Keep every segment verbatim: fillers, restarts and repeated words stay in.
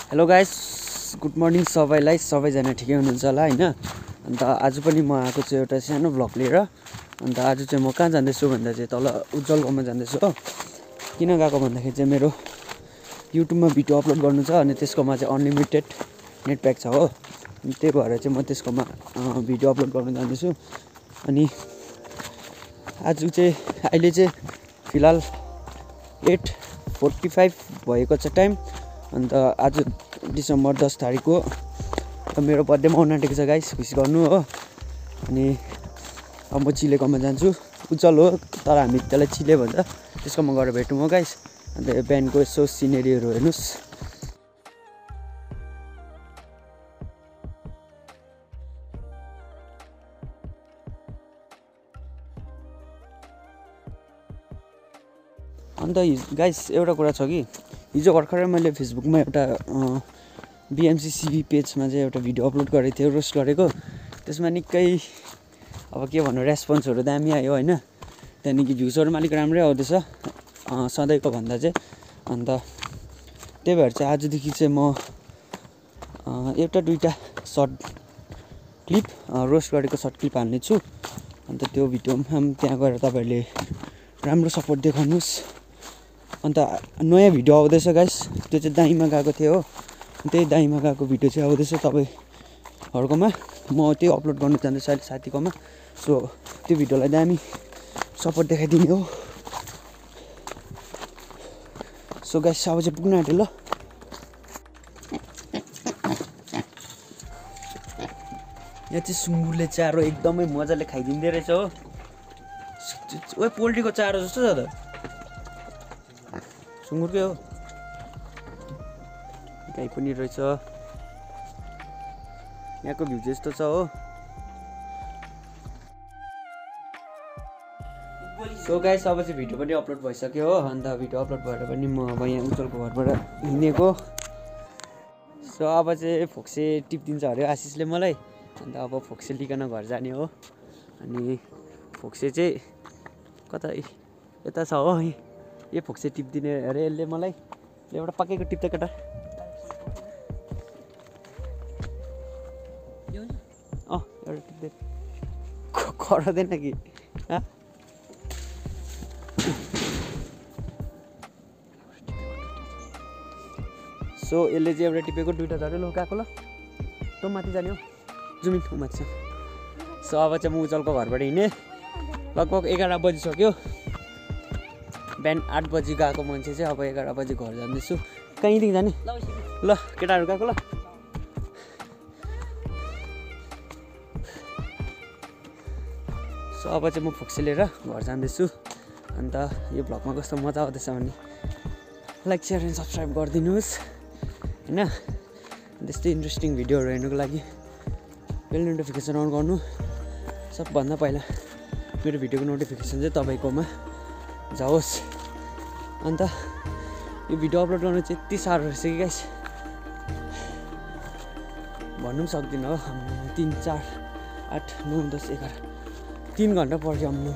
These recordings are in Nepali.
हेलो गाइस, गुड मर्निङ सबैलाई। सबैजना ठिकै हुनुहुन्छ होला हैन। अन्त आज पनि म आएको छु एउटा सानो भ्लग लिएर। अन्त आज चाहिँ म कहाँ जाँदैछु भन्दा चाहिँ तल उज्जवलकोमा जाँदैछु हो। किन गएको भन्दाखेरि चाहिँ मेरो युट्युबमा भिडियो अपलोड गर्नु छ अनि त्यसकोमा चाहिँ अनलिमिटेड नेट प्याक छ हो। अनि त्यही भएर चाहिँ म त्यसकोमा भिडियो अपलोड गर्न जाँदैछु। अनि आज चाहिँ अहिले चाहिँ फिलहाल एट फोर्टी फाइभ भएको छ टाइम। अन्त आज डिसेम्बर दस तारिक हो। मेरो बर्थडे आउन आँटेको छ गाइस, विश गर्नु हो। अनि अब म चिलेकोमा जान्छु। उज्जवल हो तर हामी त्यसलाई चिले भन्छ। त्यसकोमा गएर भेटौँ हो गाइस। अन्त यो बिहानको यसो सिनेरीहरू हेर्नुहोस्। अन्त गाइस एउटा कुरा छ कि हिजो भर्खरै मैले फेसबुकमा एउटा बिएमसी पेजमा चाहिँ एउटा भिडियो अपलोड गरेको थिएँ, रोस्ट गरेको। त्यसमा निकै अब के भन्नु रेस्पोन्सहरू दामी आयो होइन। त्यहाँदेखि भ्युजहरू पनि अलिक राम्रै आउँदैछ सधैँको भन्दा चाहिँ। अन्त त्यही भएर चाहिँ आजदेखि चाहिँ म एउटा दुईवटा सर्ट क्लिप रोस्ट गरेको सर्ट क्लिप हाल्नेछु। अन्त त्यो भिडियोमा पनि त्यहाँ गएर तपाईँहरूले राम्रो सपोर्ट देखाउनुहोस्। अन्त नयाँ भिडियो आउँदैछ गाइस, त्यो चाहिँ दाइँमा गएको थियो हो। त्यही दाइँमा गएको भिडियो चाहिँ आउँदैछ तपाईँहरूकोमा। म त्यो अपलोड गर्नु जाँदैछु अहिले साथीकोमा। सो त्यो भिडियोलाई दामी सपोर्ट देखाइदिने हो। सो गाइस अब चाहिँ पुग्न आँट्यो ल। यहाँ चाहिँ सुँगुरले चारो एकदमै मजाले खाइदिँदो रहेछ हो। ओ पोल्ट्रीको चारो जस्तो छ त, सुँगुरकै हो। गाई पनि रहेछ, यहाँको भ्यू यस्तो छ हो। सो गाइस अब चाहिँ भिडियो पनि अपलोड भइसक्यो हो। अन्त भिडियो अपलोड भएर पनि म अब यहाँ उज्जवलको घरबाट हिँडेको। सो अब चाहिँ फोक्से टिपिदिन्छ अरे आशिषले मलाई। अन्त अब फोक्से लिकन घर जाने हो। अनि फोक्से चाहिँ कता यता छ हो। यो फोक्से टिपिदिने अरे यसले मलाई। एउटा पक्केको टिप्छ केटा। अँ एउटा टिप्दै कराउँदैन कि सो यसले चाहिँ एउटा टिपेको दुइटा झऱ्यो ल गएको ल। तँ माथि जाने हो जुमिन ऊ माथि छ। सो अब चाहिँ म उज्जवलको घरबाट हिँडेँ। लगभग एघार बजिसक्यो। बिहान आठ बजी गएको मान्छे चाहिँ अब एघार बजी घर जाँदैछु। कहीँदेखि जाने ल केटाहरू गएको ल। सो अब चाहिँ म फोक्से लिएर घर जाँदैछु। अन्त यो भ्लगमा कस्तो मजा आउँदैछ भने लाइक सेयर एन्ड सब्सक्राइब गरिदिनुहोस् होइन। त्यस्तै इन्ट्रेस्टिङ भिडियोहरू हेर्नुको लागि बेल नोटिफिकेसन अन गर्नु। सबभन्दा पहिला मेरो भिडियोको नोटिफिकेसन चाहिँ तपाईँकोमा जाओस्। अन्त यो भिडियो अपलोड गर्नु चाहिँ यति साह्रो रहेछ कि गाइस भन्नु पनि सक्दिनँ हो। तिन चार आठ नौ दस एघार तिन घन्टा पर्ख्यो। आउनु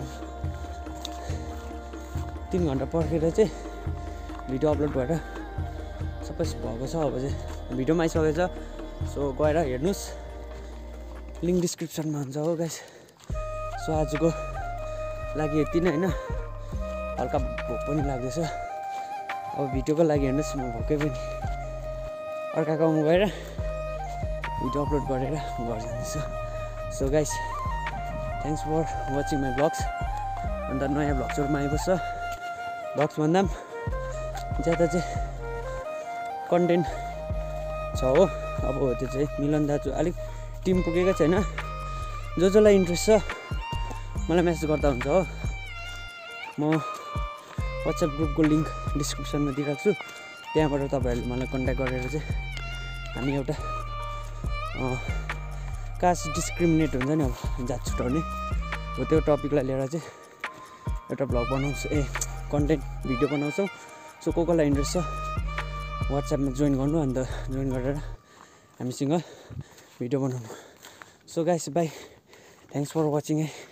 तिन घन्टा पर्खेर चाहिँ भिडियो अपलोड भएर सबै भएको छ। अब चाहिँ भिडियोमा आइसकेको छ। सो गएर हेर्नुहोस्, लिङ्क डिस्क्रिप्सनमा हुन्छ हो गाइस। सो आजको लागि यति नै होइन। हल्का भोक पनि लाग्दैछ। अब भिडियोको लागि हेर्नुहोस्, म भोकै पनि अर्का गाउँमा गएर भिडियो अपलोड गरेर घर जाँदैछु। So guys thanks for watching my vlogs. अन्त नयाँ भ्लग्सहरूमा आइबस्छ। भ्लग्स भन्दा पनि ज्यादा चाहिँ कन्टेन्ट छ हो। अब त्यो चाहिँ मिलन दाजु अलिक टिम पुगेको छैन। जो जसलाई इन्ट्रेस्ट छ मलाई मेसेज गर्दा हुन्छ हो। म वाट्सएप ग्रुपको लिङ्क डिस्क्रिप्सनमा दिइराख्छु। त्यहाँबाट तपाईँहरूले मलाई कन्ट्याक्ट गरेर चाहिँ हामी एउटा कास्ट डिस्क्रिमिनेट हुन्छ नि अब जात छुट्याउने हो त्यो टपिकलाई लिएर चाहिँ एउटा भ्लग बनाउँछु ए कन्टेन्ट भिडियो बनाउँछौँ। सो को कोलाई इन्ट्रेस्ट छ वाट्सएपमा जोइन गर्नु। अन्त जोइन गरेर हामीसँग भिडियो बनाउनु। So guys bye, thanks for watching है।